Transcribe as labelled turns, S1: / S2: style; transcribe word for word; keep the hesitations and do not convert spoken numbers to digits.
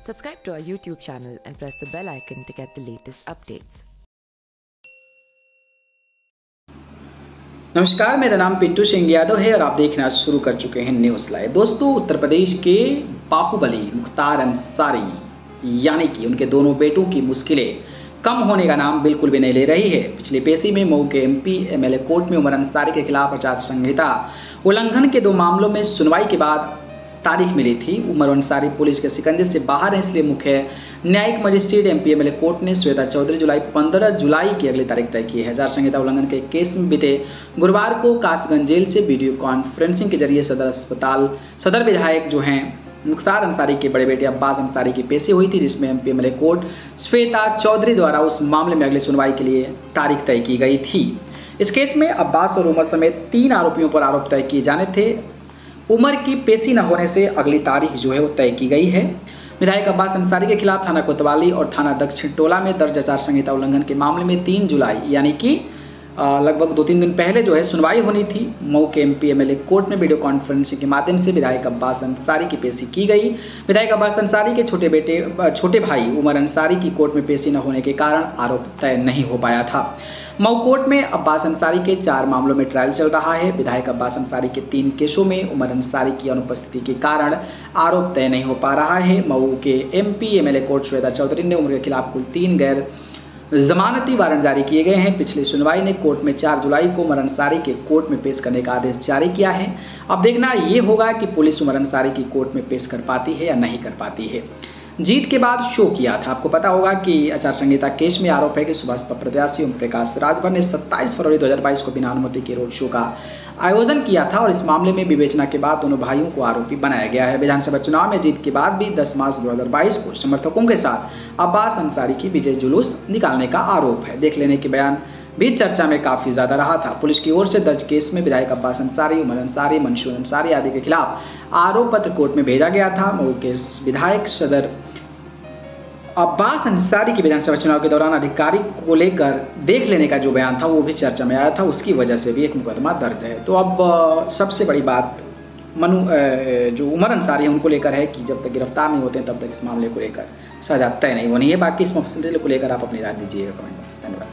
S1: Subscribe to our YouTube channel and press the bell icon to get the latest updates.
S2: नमस्कार, मेरा नाम पिंटू सिंह यादव है और आप देखना शुरू कर चुके हैं न्यूज़ लाइव। दोस्तों, उत्तर प्रदेश के बाहुबली मुख्तार अंसारी यानी कि उनके दोनों बेटों की मुश्किलें कम होने का नाम बिल्कुल भी नहीं ले रही है। पिछली पेशी में मऊ के एमपी एमएलए कोर्ट में उमर अंसारी के खिलाफ आचार संहिता उल्लंघन के दो मामलों में सुनवाई के बाद तारीख मिली थी। उमर अंसारी पुलिस के शिकंजे से बाहर है, इसलिए मुख्य न्यायिक मजिस्ट्रेट एमपी एमएलए कोर्ट ने श्वेता चौधरी जुलाई पंद्रह जुलाई की अगली तारीख तय की है। आचार संहिता उल्लंघन के केस में बीते गुरुवार को कासगंज जेल से वीडियो कॉन्फ्रेंसिंग के जरिए सदर अस्पताल सदर विधायक जो हैं मुख्तार अंसारी के बड़े बेटे अब्बास अंसारी की पेशी हुई थी, जिसमें MP MLA court Shweta Chaudhary द्वारा उस मामले में अगली सुनवाई के लिए तारीख तय की गई थी। इस केस में अब्बास और उमर समेत तीन आरोपियों पर आरोप तय किए जाने थे। उमर की पेशी न होने से अगली तारीख जो है वो तय की गई है। विधायक अब्बास अंसारी के खिलाफ थाना कोतवाली और थाना दक्षिण टोला में दर्ज आचार संहिता उल्लंघन के मामले में तीन जुलाई यानी कि लगभग दो तीन दिन पहले जो है सुनवाई होनी थी। मऊ के एमपी एमएलए कोर्ट में वीडियो कॉन्फ्रेंसिंग के माध्यम से विधायक अब्बास अंसारी की पेशी की गई। विधायक अब्बास अंसारी के छोटे बेटे छोटे भाई उमर अंसारी की कोर्ट में पेशी न होने के कारण आरोप तय नहीं हो पाया था। मऊ कोर्ट में अब्बास अंसारी के चार मामलों में ट्रायल चल रहा है। विधायक अब्बास अंसारी के तीन केसों में उमर अंसारी की अनुपस्थिति के कारण आरोप तय नहीं हो पा रहा है। मऊ के MP MLA court Shweta Chaudhary ने उमर के खिलाफ कुल तीन गैर जमानती वारंट जारी किए गए हैं। पिछली सुनवाई ने कोर्ट में चार जुलाई को उमर अंसारी के कोर्ट में पेश करने का आदेश जारी किया है। अब देखना ये होगा कि पुलिस उमर अंसारी की कोर्ट में पेश कर पाती है या नहीं कर पाती है। जीत के बाद शो किया था। आपको पता होगा कि आचार संहिता केस में आरोप है कि सुभाष प्रत्याशी ओम प्रकाश राजभर ने सत्ताईस फरवरी दो हज़ार बाईस को बिना अनुमति के रोड शो का आयोजन किया था और इस मामले में विवेचना के बाद दोनों भाइयों को आरोपी बनाया गया है। विधानसभा चुनाव में जीत के बाद भी दस मार्च दो हज़ार बाईस को समर्थकों के साथ अब्बास अंसारी की विजय जुलूस निकालने का आरोप है। देख लेने के बयान भी चर्चा में काफी ज्यादा रहा था। पुलिस की ओर से दर्ज केस में विधायक अब्बास अंसारी, उमर अंसारी, मंशूर अंसारी आदि के खिलाफ आरोप पत्र कोर्ट में भेजा गया था। मऊ के विधायक सदर अब्बास अंसारी के विधानसभा चुनाव के दौरान अधिकारी को लेकर देख लेने का जो बयान था वो भी चर्चा में आया था, उसकी वजह से भी एक मुकदमा दर्ज है। तो अब सबसे बड़ी बात मनु जो उमर अंसारी है उनको लेकर है कि जब तक गिरफ्तार नहीं होते हैं तब तक इस मामले को लेकर सजा तय नहीं होनी है। बाकी इस मसले को लेकर आप अपनी राय दीजिएगा कमेंट में। धन्यवाद।